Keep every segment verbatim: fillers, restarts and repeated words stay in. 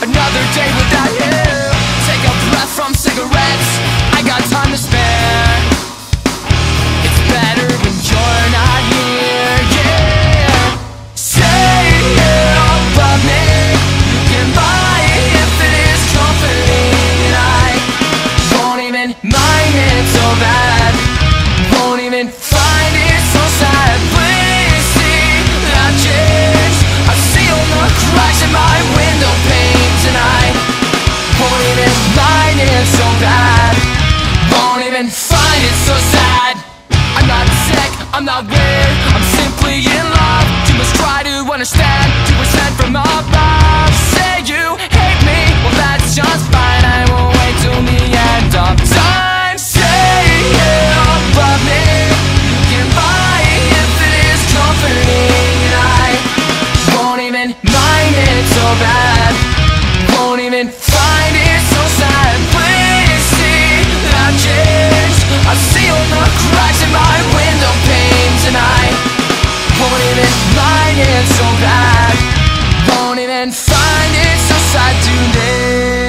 Another day without you. Take a breath from cigarettes, I got time to spare. It's better when you're not here, yeah. Say you love me, you can lie if it is comforting. And I won't even mind it so bad, won't even find it so sad. Please see that change, I see all the cracks in my window panes. And I won't even mind it so bad, won't even find it so sad. I'm not sick, I'm not weird, I'm simply in love. You must try to understand, you were sent from above. Say you hate me, well that's just fine, I will wait till the end of time. Say you love me, you can lie if it is comforting. And I won't even mind it so bad, won't even find it so sad. Please see that change, I see all the cracks in my window panes. And I won't even mind it so bad, won't even find it so sad today.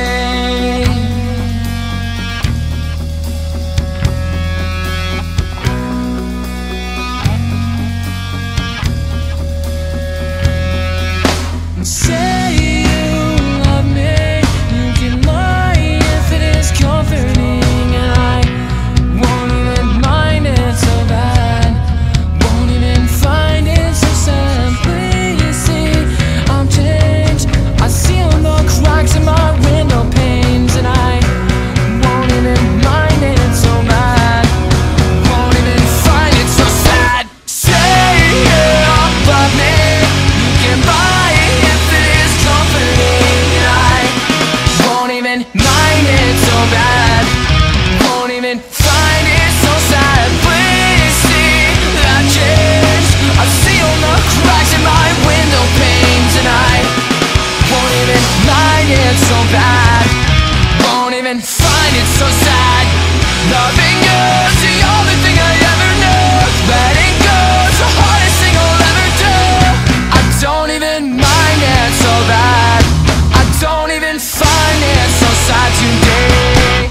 Say you love me, you can lie if it is comforting. And I won't even mind it so bad, won't even find it so sad. Please see I'm changed, I see all the cracks in my window panes. And I won't even mind it so bad, won't even find it so sad. Say you love me, you can lie if it is comforting. And I won't even mind it so bad, won't even find it so sad. Please see that change, I see all the cracks in my window panes. And I won't even mind it so bad, won't even find it so sad. Loving you's the only thing I ever knew, letting go's the hardest thing I'll ever do. I don't even mind it so bad, I don't even find it so sad today.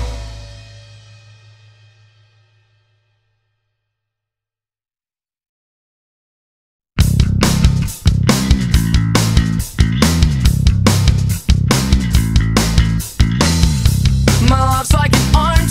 My love's like an orange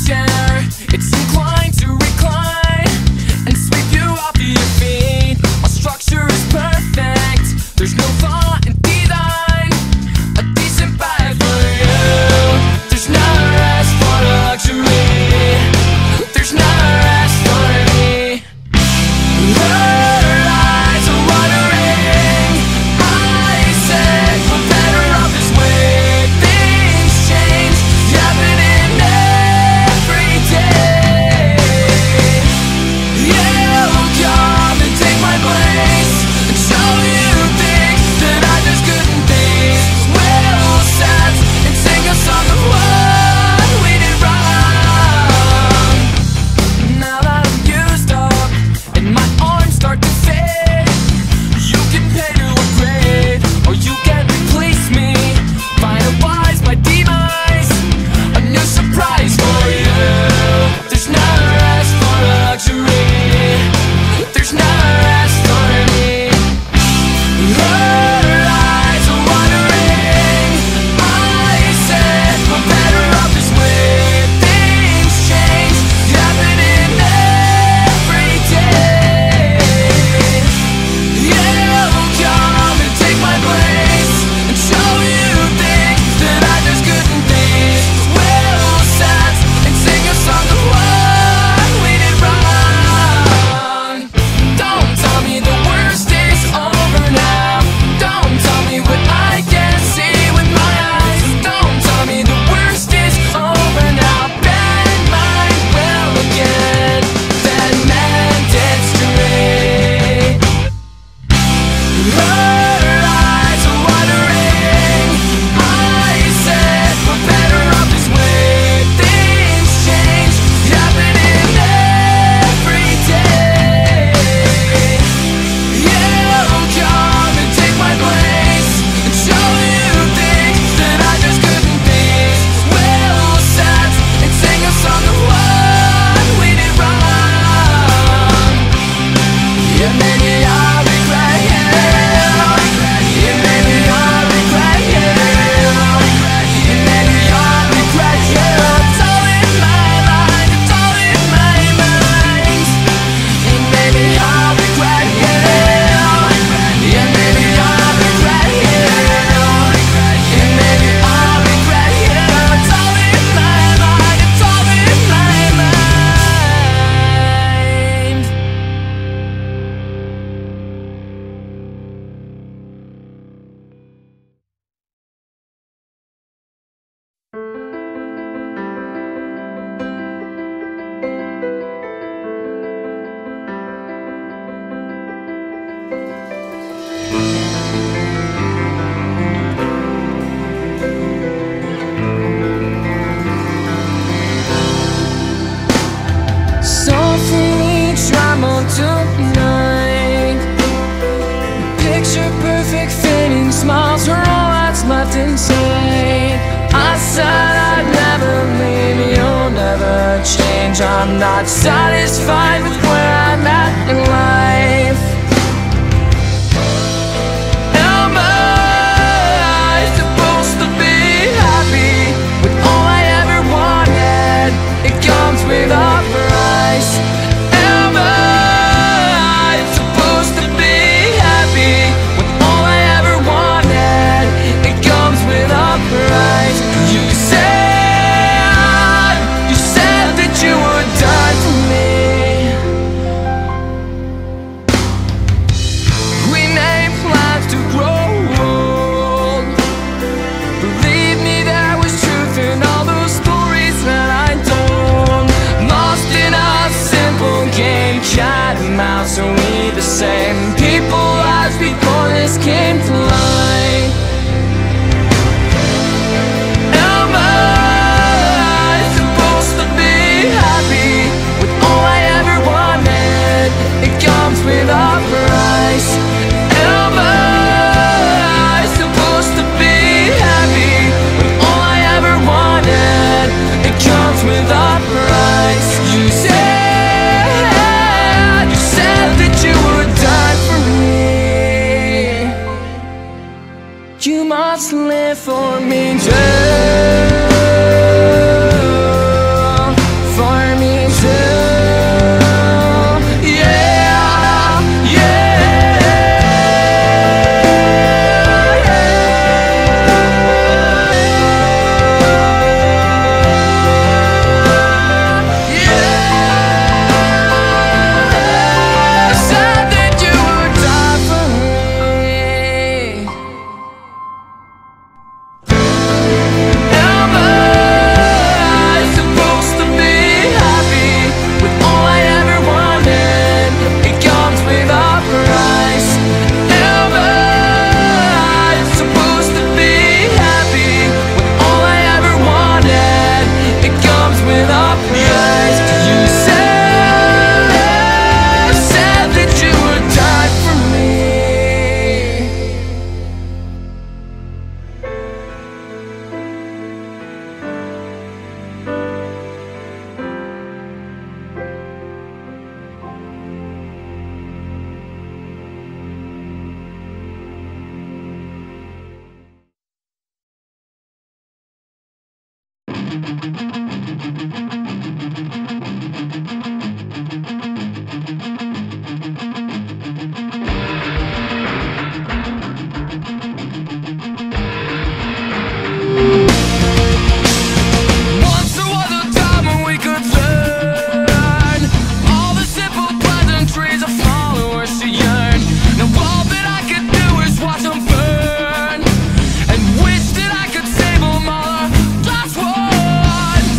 change. I'm not satisfied with where I'm at in life. Am I supposed to be happy with all I ever wanted? It comes with a price. Am I supposed to be happy with all I ever wanted? It comes with a price. You said, you said that you would die for me. We made plans to grow old. Believe me, there was truth in all those stories that I told. Lost in a simple game, cat and mouse, are we the same people as before this came to light? Am I supposed to be happy with all I ever wanted? It comes with a price. Am I supposed to be happy with all I ever wanted? It comes with a price. You said, you said that you would die for me. You must live for me too. For me too. Yeah, yeah. Said that you would die for me. Am I supposed to be happy with all I ever wanted? It comes with a price. Am I supposed to be happy with all I ever wanted? It comes with a price. You said, said that you would die for me. Once there was a time when we could learn all the simple pleasantries of followers to yearn. Now all that I could do is watch them burn and wish that I could save them all. Last one.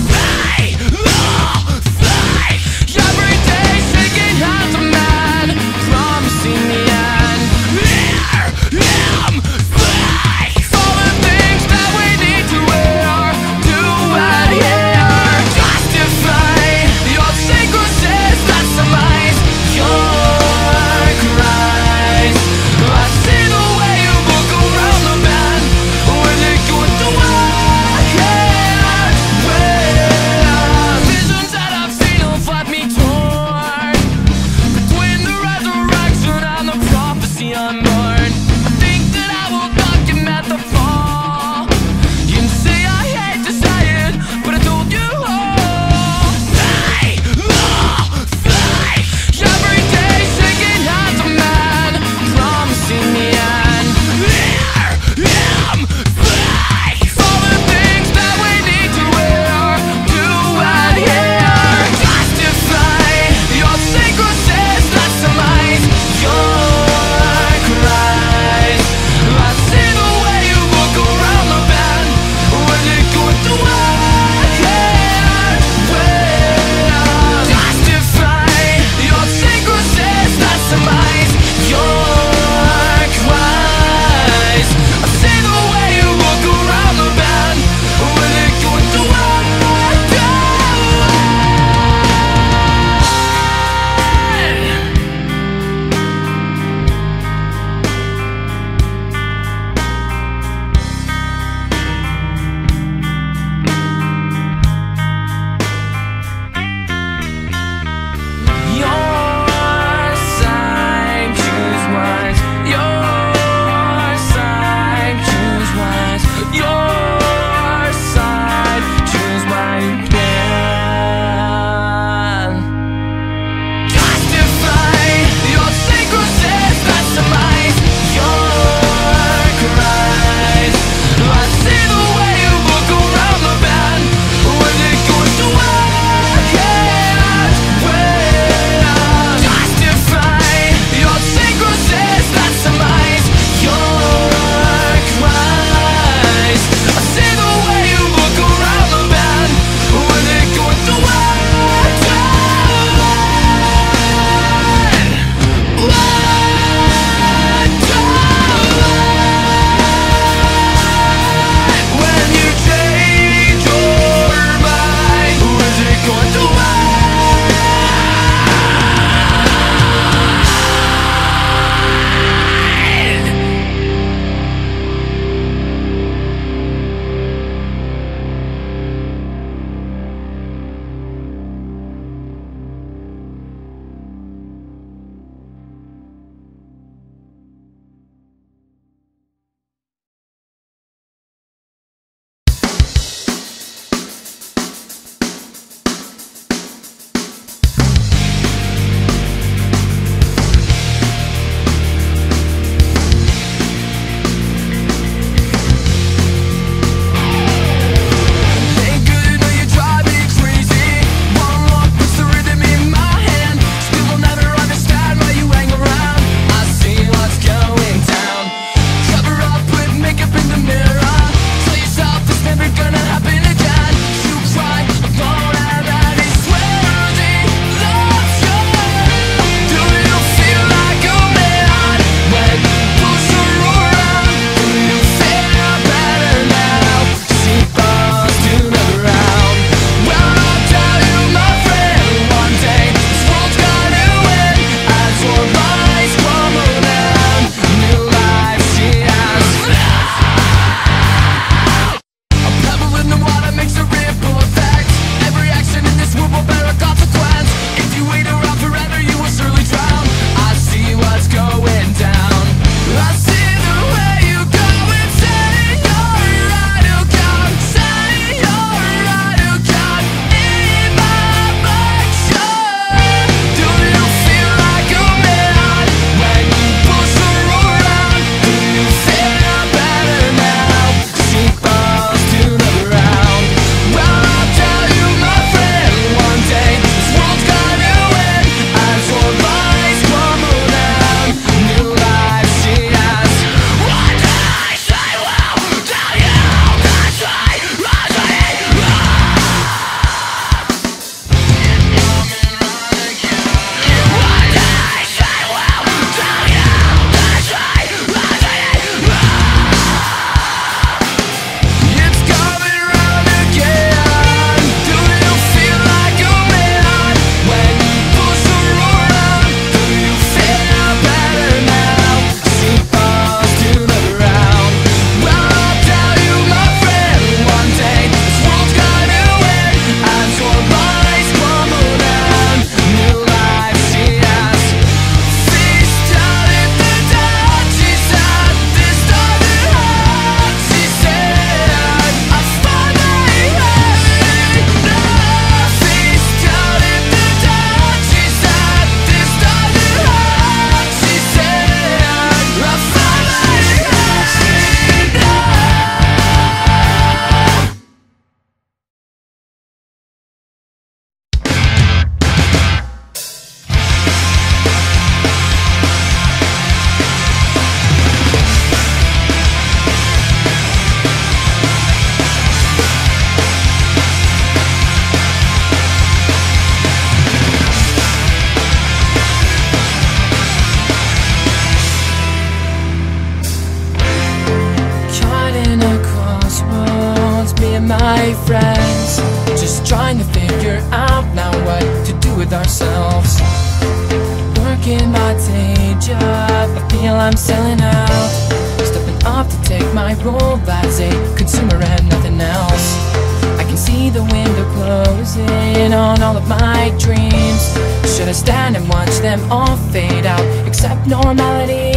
and my friends, just trying to figure out now what to do with ourselves. Working my day job, I feel I'm selling out, stepping up to take my role as a consumer and nothing else. I can see the window closing on all of my dreams. Should I stand and watch them all fade out, accept normality?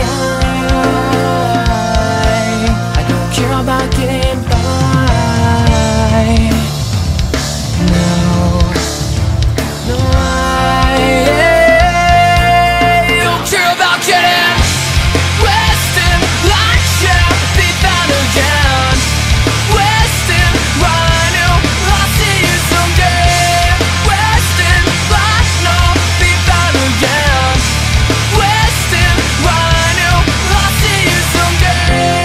I, I don't care about getting by. No, no, I don't care about getting wasted. Life shall be found again. Wasted, right now, I'll see you someday. Wasted, life now, be found again. Wasted, right now, I'll see you someday.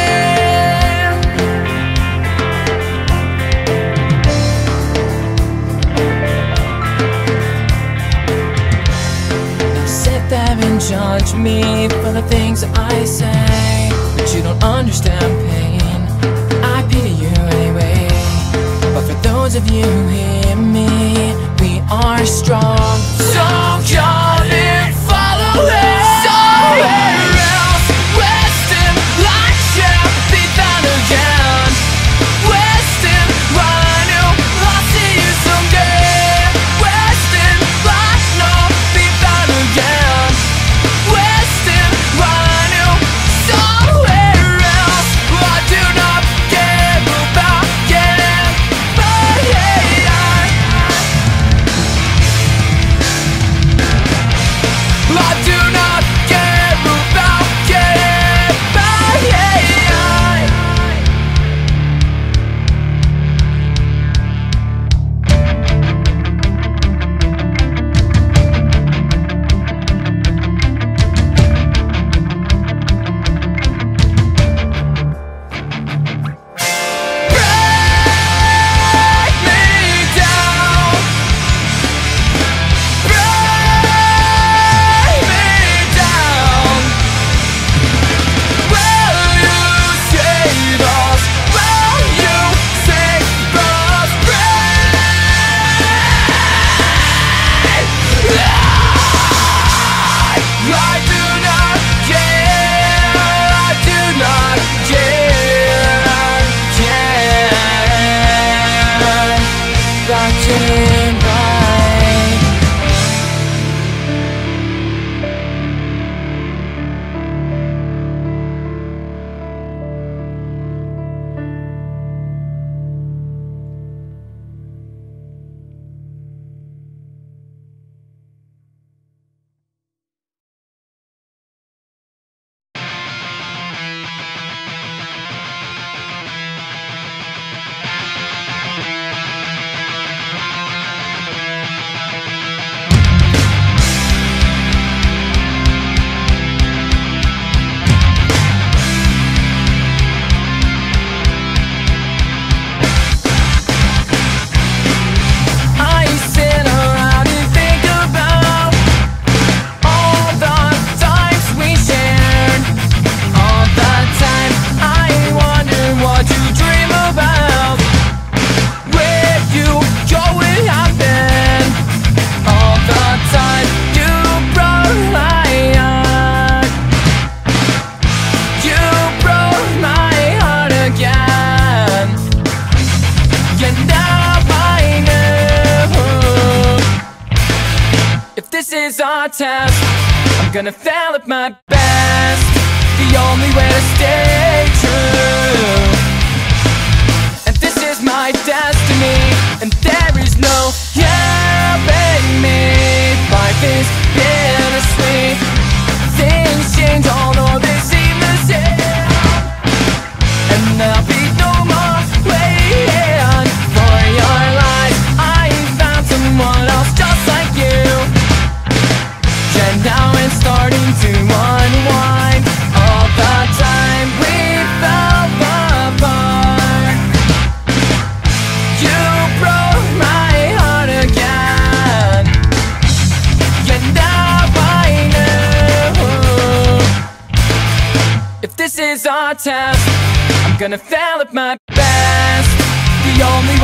Sit there and judge me for the things I say, but you don't understand pain. I pity you anyway. But for those of you who hear me, we are strong. So come and follow it. Somewhere else, wasted life shall be found again. Wasted, right now, I'll see you someday. Wasted life now, be found again. Wasted, right now, somewhere else. I do not care about getting by. I do not care about getting by. Break me down. Break me down. Will you save us? Will you save us? Break. I do not care. I do not care. Care. About getting by. I sit around and think about all the times we shared. All the time I wonder what you dream about, where you go and have been. All the time you broke my heart. You broke my heart again. And now I know, if this is our test, I'm gonna fail at my best. The only way to stay true. And this is my destiny, and there is no helping me. Life is bittersweet. Things change, although they seem the same. And there'll be no more waiting for your life. I found someone else just like you, and now it's starting to unwind. All the time we fell apart, you broke my heart again. And now I know, if this is our test, I'm gonna fail at my best. The only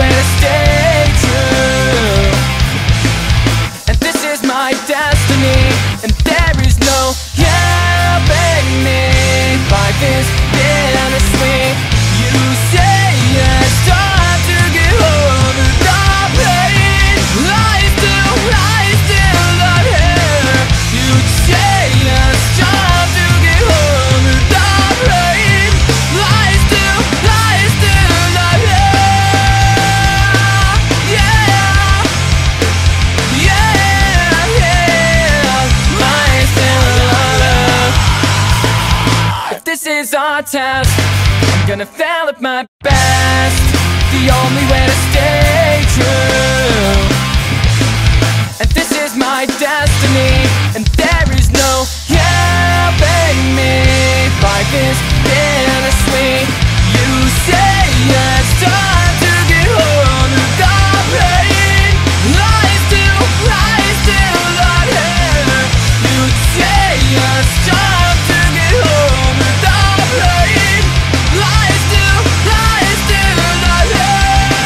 my test. I'm gonna fail at my best. The only way to stay true. And this is my destiny, and there is no helping me. Life is bittersweet. You say it's time to get hold of the pain. Lies still, lies still not here. You say it's time to get hold of the pain. Lies still, lies still not here.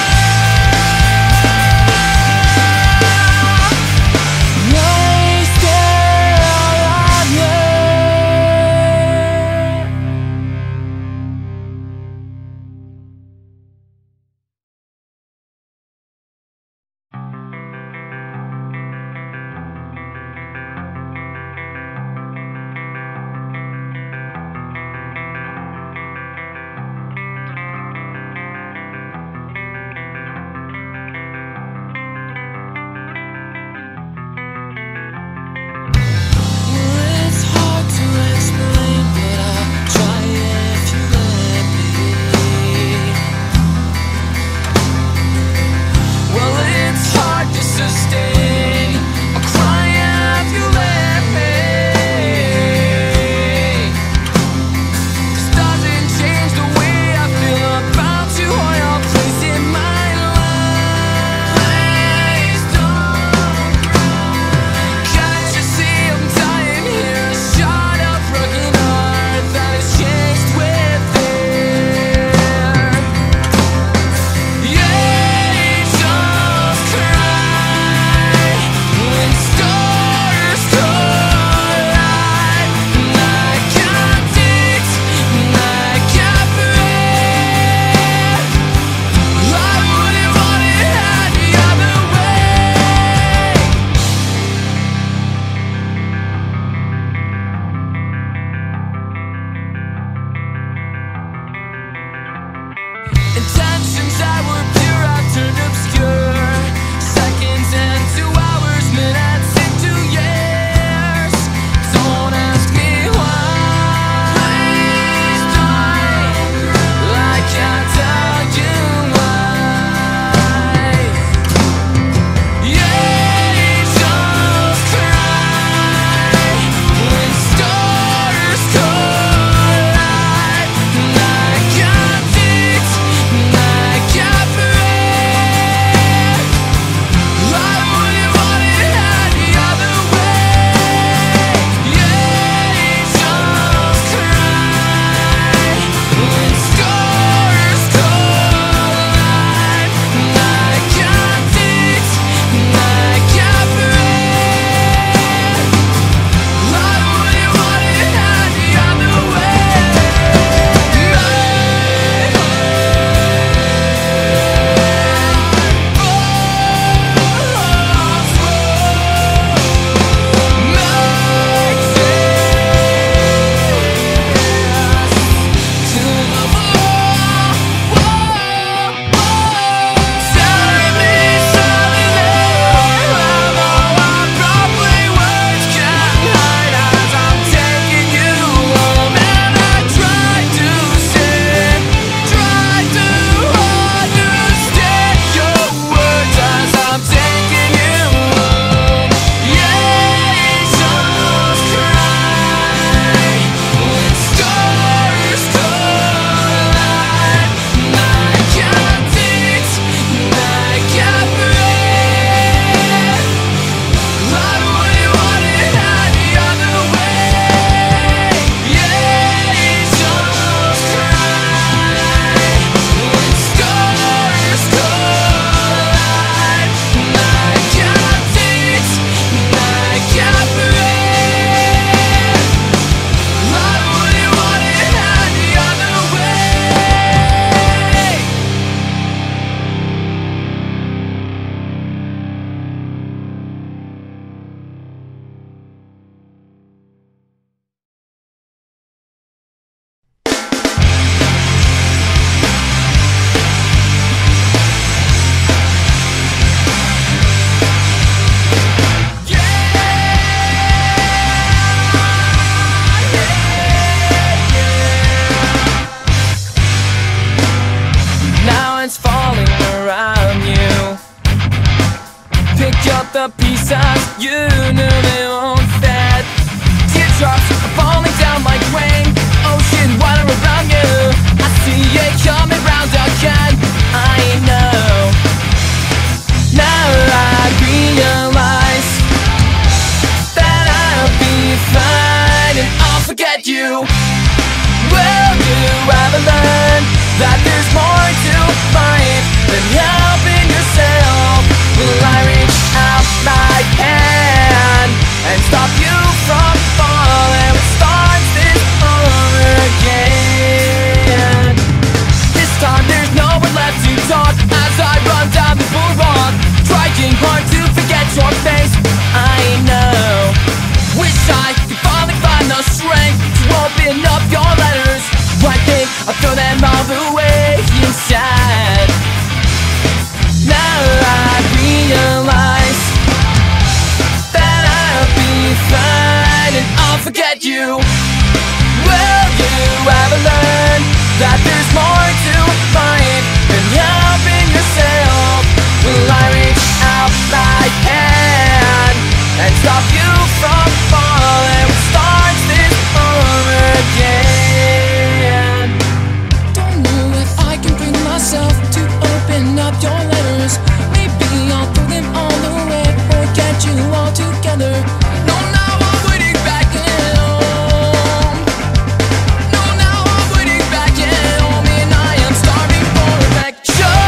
pick up the pieces you knew they won't fit. Teardrops are falling down like rain, ocean water around you. I see it coming round again, I know. Now I realize that I'll be fine and I'll forget you. Will you ever learn that there's more to life than helping yourself? Will I reach out my hand and stop you from falling? It starts this over again. This time there's no one left to talk as I run down the boulevard, trying hard to forget your face, I know. Wish I could finally find the strength to open up your letters. I think I'll throw them all away inside. Now I realize that I'll be fine and I'll forget you. Will you ever learn that there's more to life than helping yourself? Will I reach out my hand and stop you from falling? It starts this over again. Don't know if I can bring myself to open up your letters. Maybe I'll throw them all away or get you all together. No, now I'm waiting back at home. No, now I'm waiting back at home, and I am starving for affection.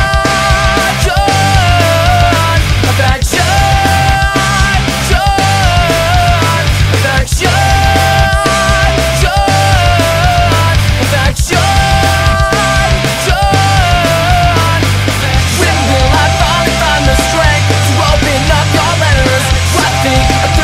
Affection, affection, affection, when will I finally find the strength to open up your letters? I think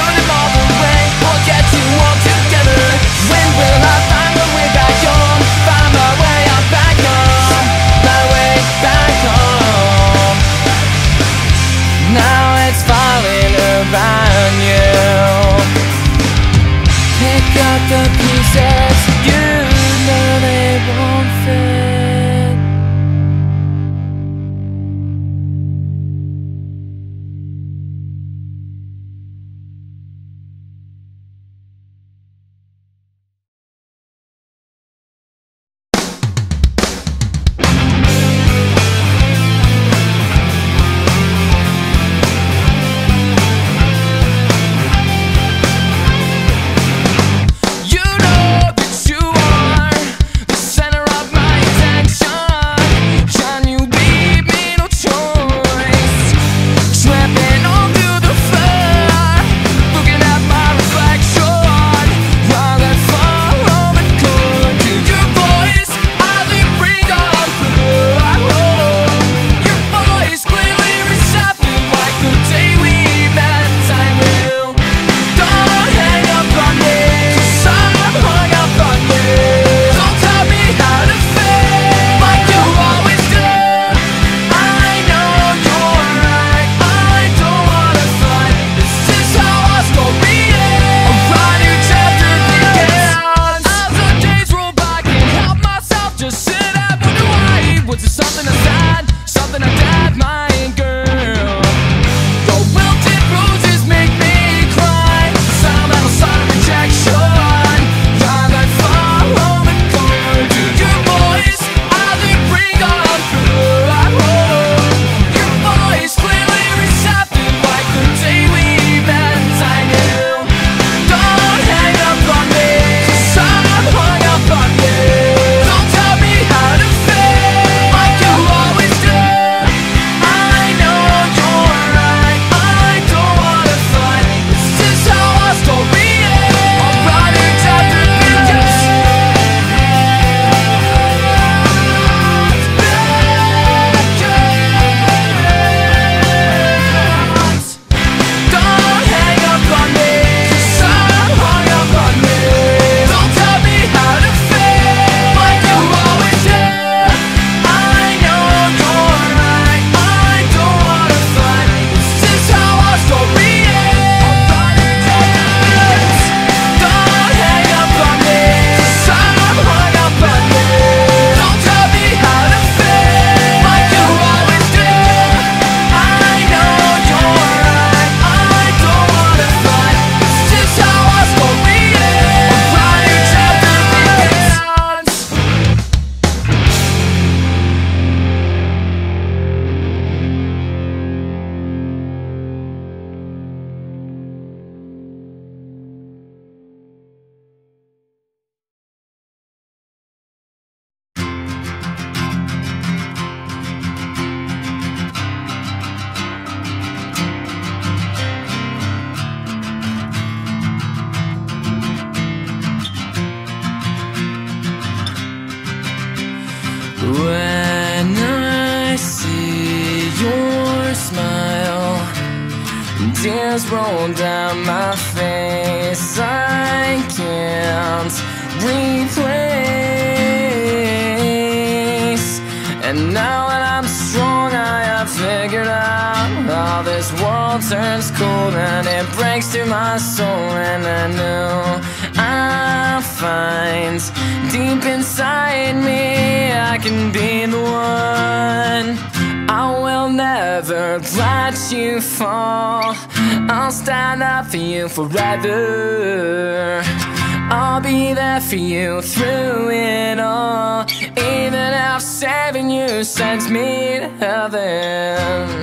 tears roll down my face. I can't replace. And now that I'm strong, I have figured out how this world turns cold and it breaks through my soul. And I know I'll find deep inside me I can be the one. I will never let you fall. I'll stand up for you forever. I'll be there for you through it all, even if saving you sends me to heaven.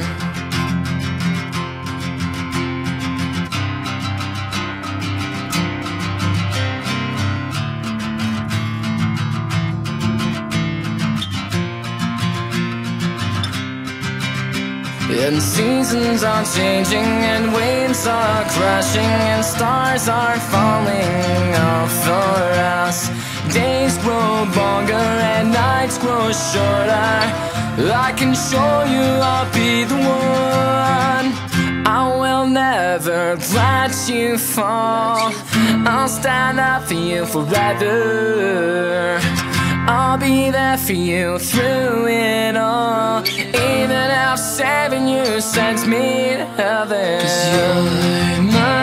And seasons are changing, and waves are crashing, and stars are falling off for us. Days grow longer and nights grow shorter. I can show you I'll be the one. I will never let you fall. I'll stand up for you forever. I'll be there for you through it all, even if saving you sends me to heaven. 'Cause you're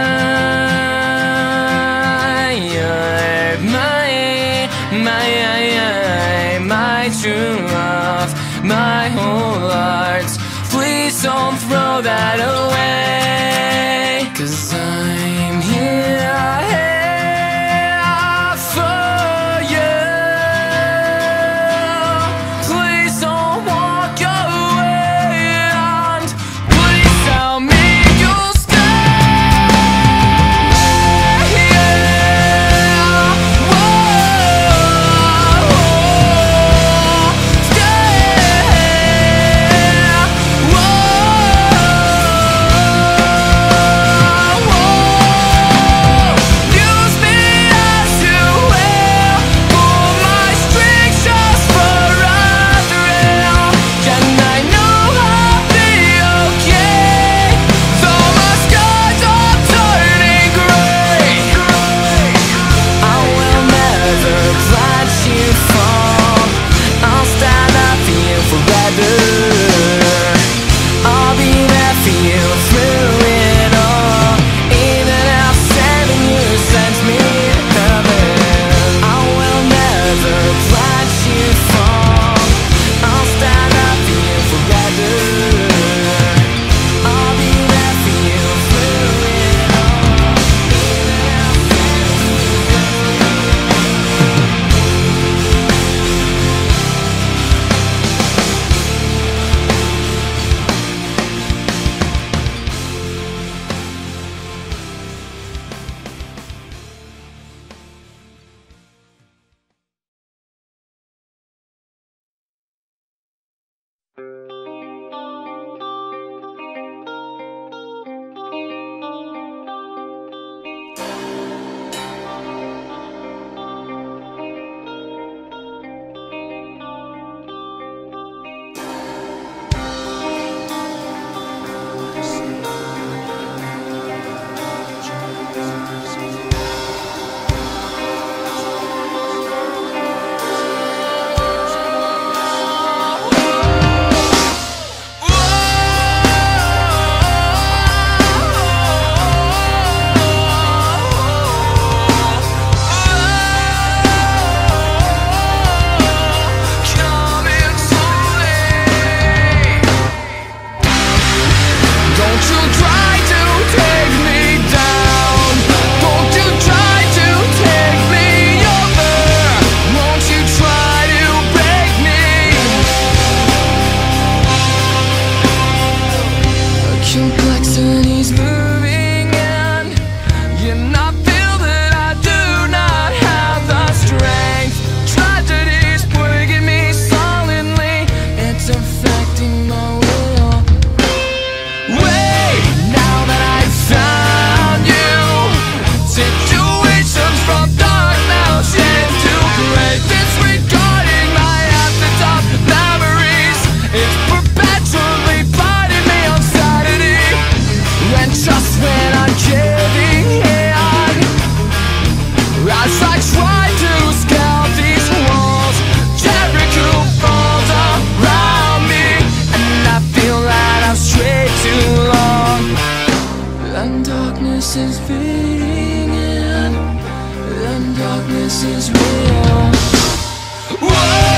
my, you're my, my, my true love, my whole heart. Please don't throw that away, 'cause I'm here. darkness is fading in, and darkness is real. Whoa!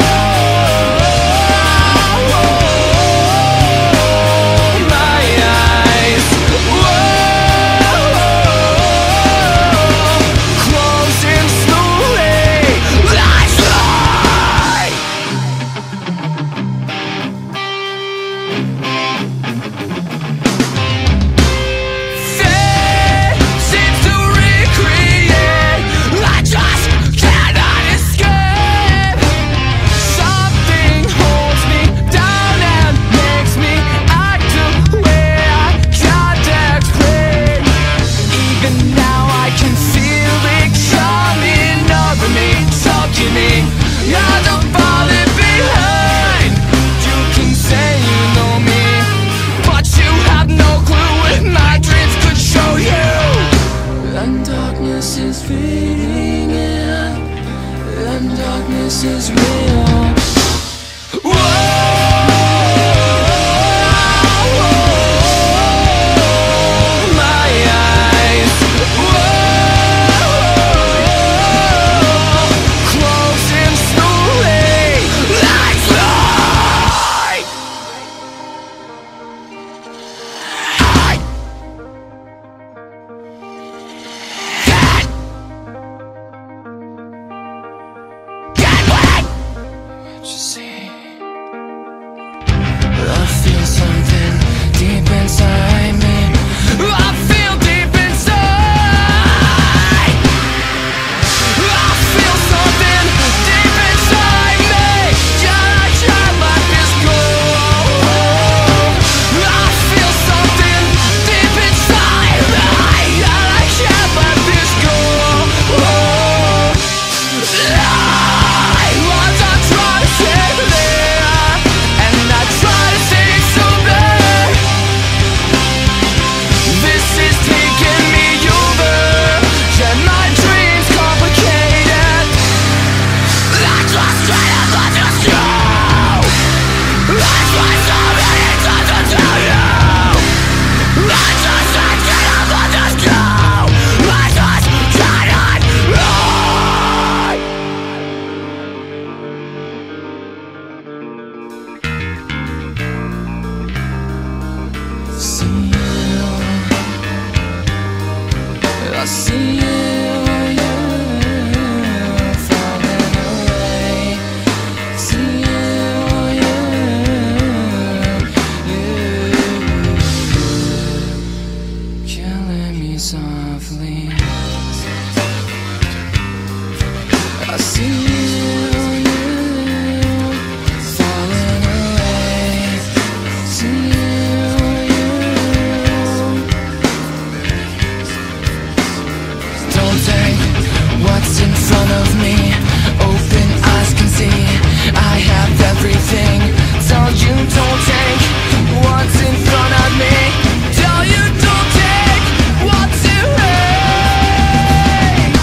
Is fading in, and darkness is real. I feel something deep inside me. I feel deep inside. I feel something deep inside me. Yeah, I can't let this go. I feel something deep inside me. Yeah, I can't let this go. I see you, you falling away. See you, you, you killing me softly. I see you, you falling away. See you. What's in front of me? Open eyes can see I have everything. Tell you don't take what's in front of me. Tell you don't take what's in me.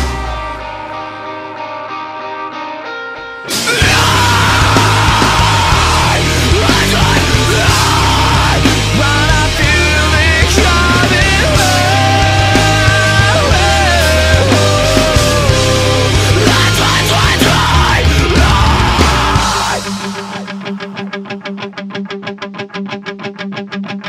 But I feel it coming home.